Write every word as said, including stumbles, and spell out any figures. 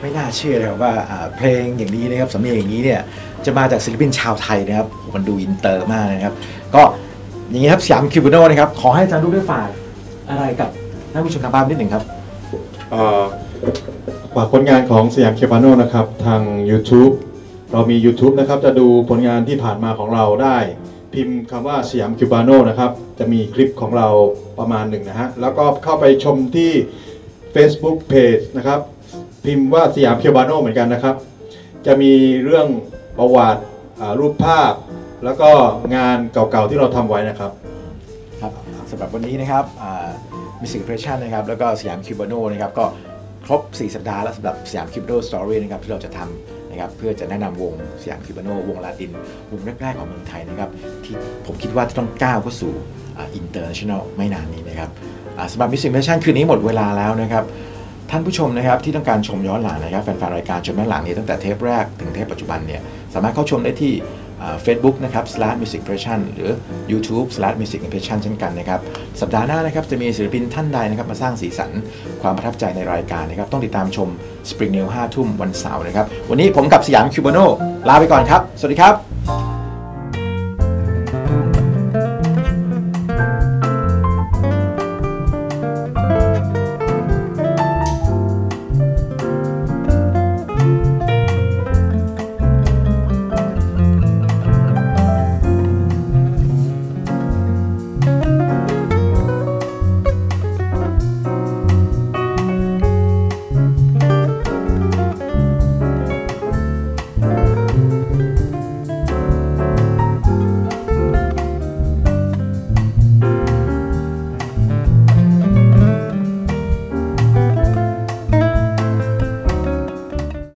ไม่น่าเชื่อเลยครับว่าเพลงอย่างนี้นะครับสำเนียงอย่างนี้เนี่ยจะมาจากศิลปินชาวไทยนะครับมันดูอินเตอร์มากนะครับก็อย่างนี้ครับสยามคิวบาโนนะครับขอให้อาจารย์ลูกได้ฝากอะไรกับท่านผู้ชมทางบ้านนิดหนึ่งครับฝากผลงานของสยามคิวบาโนนะครับทาง YouTube เรามี YouTube นะครับจะดูผลงานที่ผ่านมาของเราได้พิมพ์คำว่าสยามคิวบาโนนะครับจะมีคลิปของเราประมาณหนึ่งนะฮะแล้วก็เข้าไปชมที่ Facebook Page นะครับพิมพ์ว่าสยามคิวบาโนเหมือนกันนะครับจะมีเรื่องประวัติรูปภาพแล้วก็งานเก่าๆที่เราทำไว้นะครับครับสำหรับวันนี้นะครับมิวสิกเพรสชั่นนะครับแล้วก็สยามคิวบาโนนะครับก็ครบสี่สัปดาห์แล้วสำหรับสยามคิวบาโนสตอรี่นะครับที่เราจะทำนะครับเพื่อจะแนะนำวงสยามคิวบาโนวงลาตินวงแรกๆของเมืองไทยนะครับที่ผมคิดว่าจะต้องก้าวเข้าสู่อินเตอร์เนชั่นแนลไม่นานนี้นะครับสำหรับมิวสิกเพรสชั่นคืนนี้หมดเวลาแล้วนะครับท่านผู้ชมนะครับที่ต้องการชมย้อนหลังนะครับแฟนๆรายการชมย้อนหลังนี้ตั้งแต่เทปแรกถึงเทปปัจจุบันเนี่ยสามารถเข้าชมได้ที่ Facebook นะครับ slash music impression หรือ YouTube slash music impression เช่นกันนะครับสัปดาห์หน้านะครับจะมีศิลปินท่านใดนะครับมาสร้างสีสันความประทับใจในรายการนะครับต้องติดตามชม Spring New ห้าทุ่มวันเสาร์นะครับวันนี้ผมกับสยามคิวบาโนลาไปก่อนครับสวัสดีครับ